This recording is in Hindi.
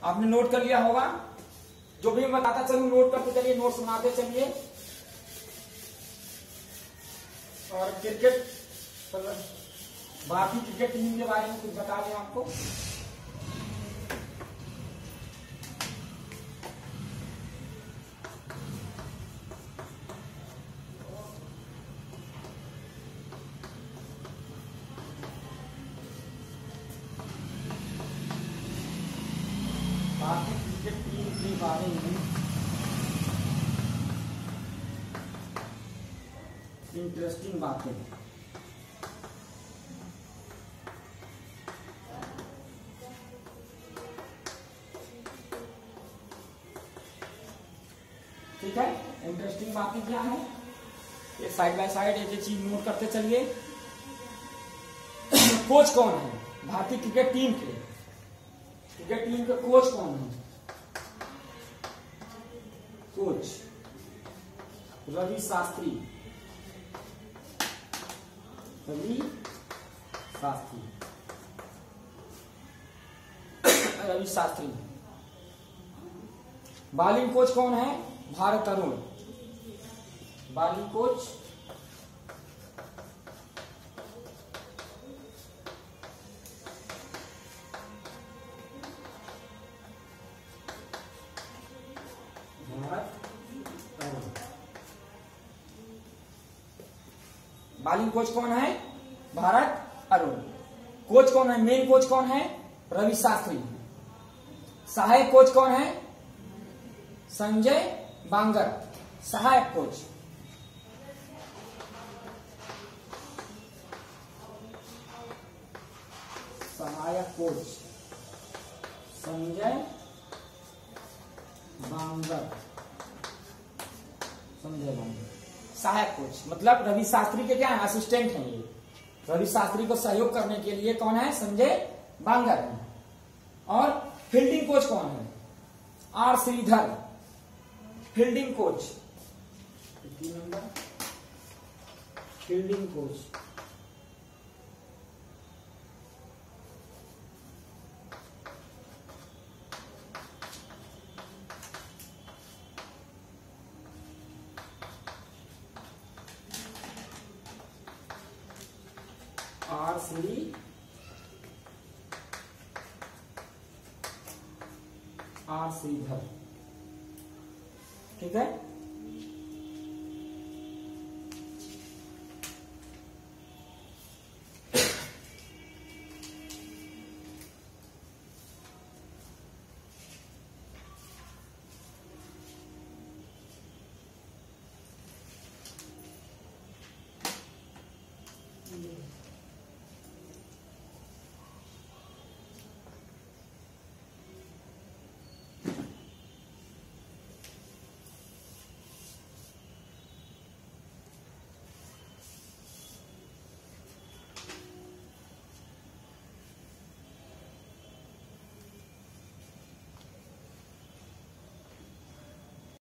आपने नोट कर लिया होगा। जो भी मैं बताता चलूं नोट करते चलिए, नोट सुनाते चलिए। और क्रिकेट, भारतीय क्रिकेट टीम के बारे में कुछ बता दें आपको। भारतीय क्रिकेट टीम के बारे में इंटरेस्टिंग बातें। ठीक है, इंटरेस्टिंग बातें क्या है, ये साइड बाय साइड एक चीज नोट करते चलिए। कोच कौन है भारतीय क्रिकेट टीम के? क्रिकेट टीम के कोच कौन है? Coach Ravi Shastri. Ravi Shastri, Ravi Shastri. Bowling coach कौन है? Bharat Arun. Bowling coach bowling coach कौन है? भारत अरुण। कोच कौन है? मेन कोच कौन है? रवि शास्त्री। सहायक कोच कौन है? संजय बांगर। सहायक कोच संजय बांगर। सहायक कोच मतलब रवि शास्त्री के क्या है? असिस्टेंट हैं ये। रवि शास्त्री को सहयोग करने के लिए कौन है? संजय बांगर है। और फील्डिंग कोच कौन है? R Sridhar. Fielding coach, 3 number fielding coach R Sridhar. ठीक है।